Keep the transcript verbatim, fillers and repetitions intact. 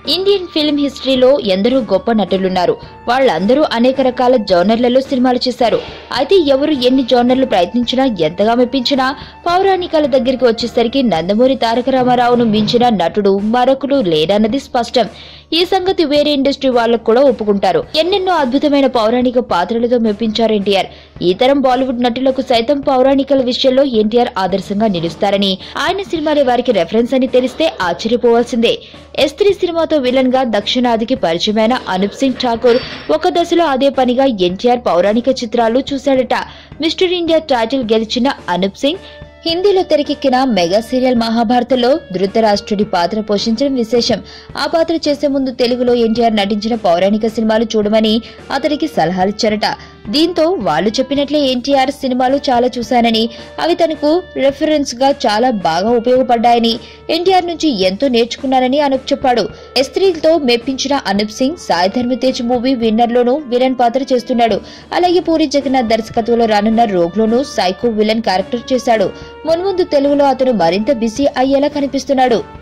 Indian film హిస్టరీలో ఎందరో గొప్ప నటులున్నారు. వాళ్ళందరూ అనేక రకాల జోనర్లలో సినిమాలు చేశారు. అయితే ఎవరు ఎన్ని జోనర్లు ప్రయత్నించినా, ఎంతగా మెప్పించినా పౌరాణికాల దగ్గరికి వచ్చేసరికి నందమూరి తారక రామారావును మించిన నటుడు మరొకడు లేడన్నది స్పష్టం. ఈ సంగతి వేరే ఇండస్ట్రీ వాళ్లకు కూడా ఒప్పుకుంటారు. ఎన్నెన్నో అద్భుతమైన పౌరాణిక పాత్రలతో మెప్పించారు ఎన్టీఆర్. ఈ తరం బాలీవుడ్ నటులకు సైతం పౌరాణికల విషయంలో ఎన్టీఆర్ ఆదర్శంగా నిలుస్తారని, ఆయన సినిమాలే వారికి రెఫరెన్స్ అని తెలిస్తే ఆశ్చర్యపోవాల్సిందే. ఎస్ త్రీ సినిమాతో విలన్ గా దక్షిణాదికి పరిచయమైన అనూప్ సింగ్ ఠాకూర్ ఒక దశలో అదే పనిగా ఎన్టీఆర్ పౌరాణిక చిత్రాలు చూశాడట. మిస్టర్ ఇండియా టైటిల్ గెలిచిన అనూప్ సింగ్ హిందీలో తెరకెక్కిన మెగా సీరియల్ మహాభారతంలో ధృతరాష్ట్రుడి పాత్ర పోషించడం విశేషం. ఆ పాత్ర చేసే ముందు తెలుగులో ఎన్టీఆర్ నటించిన పౌరాణిక సినిమాలు చూడమని అతడికి సలహాలిచ్చారట. దీంతో వాళ్లు చెప్పినట్లే ఎన్టీఆర్ సినిమాలు చాలా చూశానని, అవి తనకు రెఫరెన్స్ గా చాలా బాగా ఉపయోగపడ్డాయని, ఎన్టీఆర్ నుంచి ఎంతో నేర్చుకున్నానని అనూప్ చెప్పాడు. ఎస్ త్రీతో మెప్పించిన అనూప్ సింగ్ సాయి ధర్మ తేజ్ మూవీ విన్నర్ లోనూ విలన్ పాత్ర చేస్తున్నాడు. అలాగే పూరి జగన్నాథ్ దర్శకత్వంలో రానున్న రోగ్ లోనూ సైకో విలన్ క్యారెక్టర్ చేశాడు. మున్ముందు తెలుగులో అతను మరింత బిజీ అయ్యేలా కనిపిస్తున్నాడు.